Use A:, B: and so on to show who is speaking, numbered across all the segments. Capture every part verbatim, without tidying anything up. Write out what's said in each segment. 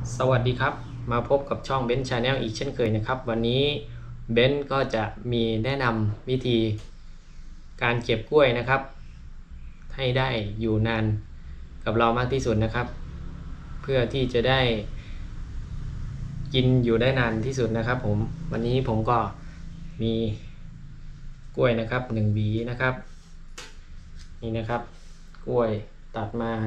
A: สวัสดีครับมาพบกับช่องเบนซ์ชาแนลอีกเช่นเคยนะครับวันนี้เบนซ์ก็จะมีแนะนำวิธีการเก็บกล้วยนะครับให้ได้อยู่นานกับเรามากที่สุดนะครับเพื่อที่จะได้กินอยู่ได้นานที่สุดนะครับผมวันนี้ผมก็มีกล้วยนะครับหนึ่งหวีนะครับนี่นะครับกล้วยตัดมา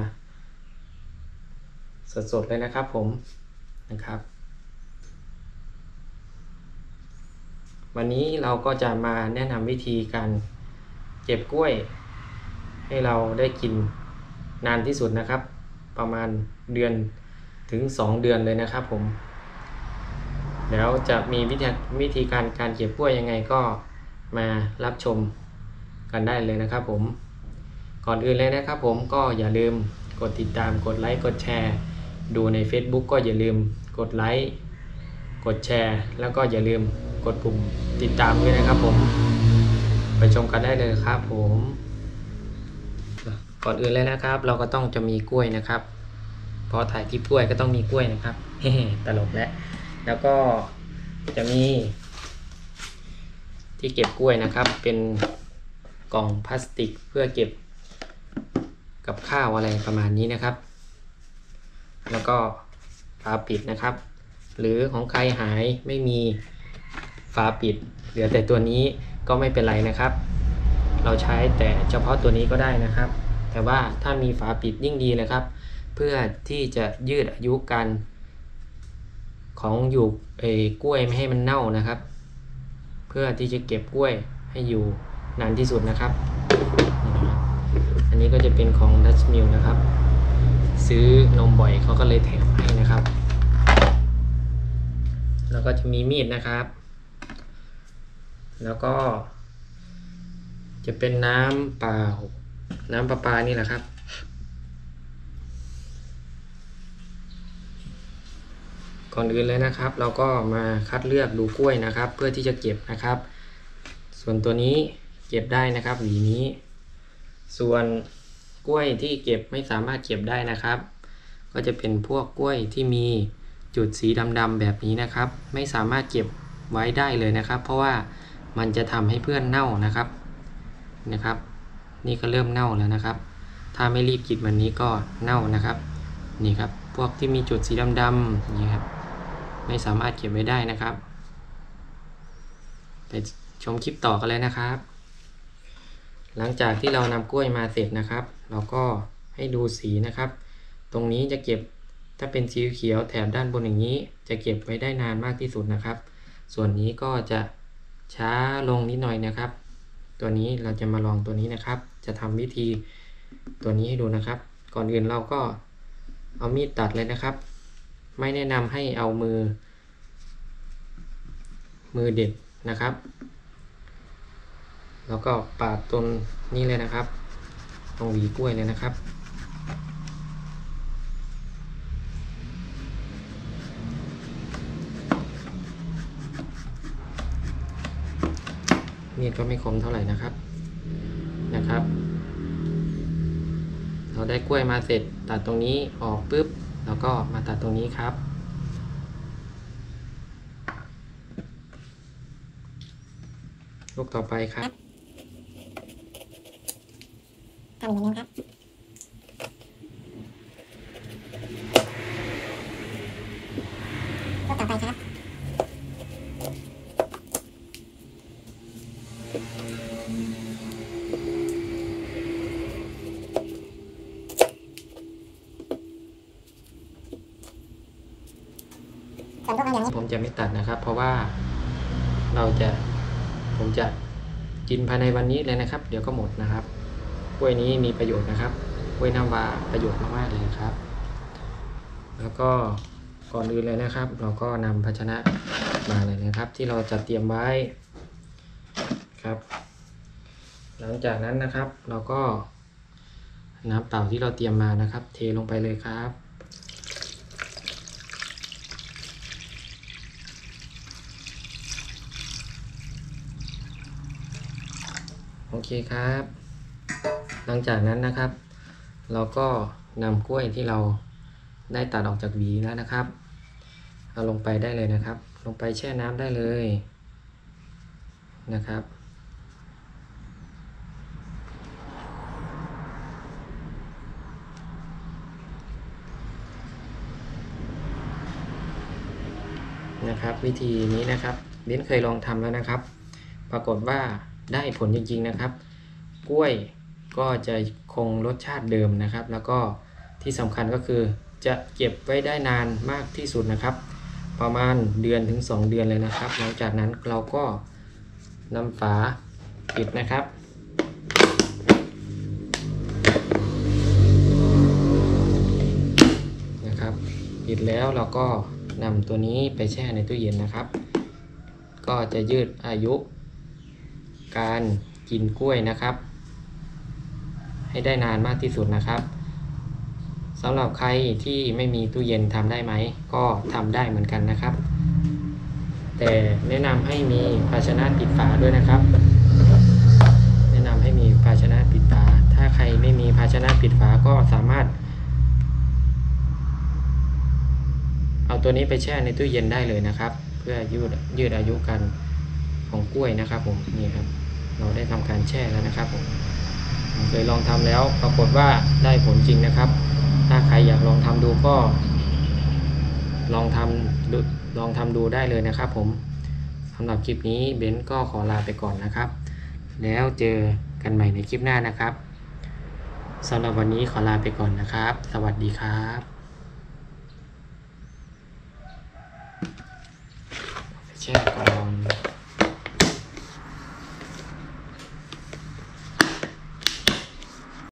A: สดๆเลยนะครับผมนะครับวันนี้เราก็จะมาแนะนำวิธีการเก็บกล้วยให้เราได้กินนานที่สุดนะครับประมาณเดือนถึงสองเดือนเลยนะครับผมแล้วจะมีวิธีวิธีการการเก็บกล้วยยังไงก็มารับชมกันได้เลยนะครับผมก่อนอื่นเลยนะครับผมก็อย่าลืมกดติดตามกดไลค์กดแชร์ดูใน Facebook ก็อย่าลืมกดไลค์กดแชร์แล้วก็อย่าลืมกดปุ่มติดตามด้วยนะครับผมไปชมกันได้เลยครับผมก่อนอื่นเลยนะครับเราก็ต้องจะมีกล้วยนะครับพอถ่ายคลิปกล้วยก็ต้องมีกล้วยนะครับเฮ้ตลกแล้วแล้วก็จะมีที่เก็บกล้วยนะครับเป็นกล่องพลาสติกเพื่อเก็บกับข้าวอะไรประมาณนี้นะครับแล้วก็ฝาปิดนะครับหรือของใครหายไม่มีฝาปิดเหลือแต่ตัวนี้ก็ไม่เป็นไรนะครับเราใช้แต่เฉพาะตัวนี้ก็ได้นะครับแต่ว่าถ้ามีฝาปิดยิ่งดีเลยครับเพื่อที่จะยืดอายุการของอยู่ไอ้กล้วยไม่ให้มันเน่านะครับเพื่อที่จะเก็บกล้วยให้อยู่นานที่สุดนะครับอันนี้ก็จะเป็นของ Dutch Mill นะครับซื้อนมบ่อยเขาก็เลยแถมให้นะครับแล้วก็จะมีมีดนะครับแล้วก็จะเป็นน้ำเปล่าน้ำประปานี่แหละครับก่อนอื่นเลยนะครับเราก็มาคัดเลือกดูกล้วยนะครับเพื่อที่จะเก็บนะครับส่วนตัวนี้เก็บได้นะครับหวีนี้ส่วนกล้วยที่เก็บไม่สามารถเก็บได้นะครับก็จะเป็นพวกกล้วยที่มีจุดสีดำๆแบบนี้นะครับไม่สามารถเก็บไว้ได้เลยนะครับเพราะว่ามันจะทำให้เพื่อนเน่านะครับนะครับนี่ก็เริ่มเน่าแล้วนะครับถ้าไม่รีบกินวันนี้ก็เน่านะครับนี่ครับพวกที่มีจุดสีดำๆนี่ครับไม่สามารถเก็บไว้ได้นะครับไปชมคลิปต่อกันเลยนะครับหลังจากที่เรานำกล้วยมาเสร็จนะครับเราก็ให้ดูสีนะครับตรงนี้จะเก็บถ้าเป็นสีเขียวแถบด้านบนอย่างนี้จะเก็บไว้ได้นานมากที่สุดนะครับส่วนนี้ก็จะช้าลงนิดหน่อยนะครับตัวนี้เราจะมาลองตัวนี้นะครับจะทำวิธีตัวนี้ให้ดูนะครับก่อนอื่นเราก็เอามีดตัดเลยนะครับไม่แนะนำให้เอามือมือเด็ดนะครับแล้วก็ปาดตรงนี้เลยนะครับตรงหวีกล้วยเลยนะครับมีดก็ไม่คมเท่าไหร่นะครับนะครับเราได้กล้วยมาเสร็จตัดตรงนี้ออกปุ๊บแล้วก็มาตัดตรงนี้ครับลูกต่อไปครับ
B: ทำอย่างนี้ครับลูกต่อไปครับ
A: ผมจะไม่ตัดนะครับเพราะว่าเราจะผมจะกินภายในวันนี้เลยนะครับเดี๋ยวก็หมดนะครับกล้วยนี้มีประโยชน์นะครับกล้วยน้ำว้าประโยชน์มากๆเลยครับแล้วก็ก่อนอื่นเลยนะครับเราก็นำภาชนะมาเลยนะครับที่เราจะเตรียมไว้ครับหลังจากนั้นนะครับเราก็น้ำเปล่าที่เราเตรียมมานะครับเทลงไปเลยครับโอเคครับหลังจากนั้นนะครับเราก็นำกล้วยที่เราได้ตัดออกจากหวีแล้วนะครับเอาลงไปได้เลยนะครับลงไปแช่น้ำได้เลยนะครับนะครับวิธีนี้นะครับเบ้นเคยลองทำแล้วนะครับปรากฏว่าได้ผลจริงๆนะครับกล้วยก็จะคงรสชาติเดิมนะครับแล้วก็ที่สำคัญก็คือจะเก็บไว้ได้นานมากที่สุดนะครับประมาณเดือนถึงสองเดือนเลยนะครับหลังจากนั้นเราก็นำฝาปิดนะครับนะครับปิดแล้วเราก็นำตัวนี้ไปแช่ในตู้เย็นนะครับก็จะยืดอายุการกินกล้วยนะครับให้ได้นานมากที่สุดนะครับสำหรับใครที่ไม่มีตู้เย็นทำได้ไหมก็ทำได้เหมือนกันนะครับแต่แนะนำให้มีภาชนะปิดฝาด้วยนะครับแนะนำให้มีภาชนะปิดฝาถ้าใครไม่มีภาชนะปิดฝาก็สามารถเอาตัวนี้ไปแช่ในตู้เย็นได้เลยนะครับเพื่อยืดยืดอายุกันของกล้วยนะครับผมนี่ครับเราได้ทำการแช่แล้วนะครับผมเคยลองทำแล้วปรากฏว่าได้ผลจริงนะครับถ้าใครอยากลองทำดูก็ลองทำดูลองทำดูได้เลยนะครับผมสำหรับคลิปนี้เบนซ์ก็ขอลาไปก่อนนะครับแล้วเจอกันใหม่ในคลิปหน้านะครับสำหรับวันนี้ขอลาไปก่อนนะครับสวัสดีครับแช่ก่อน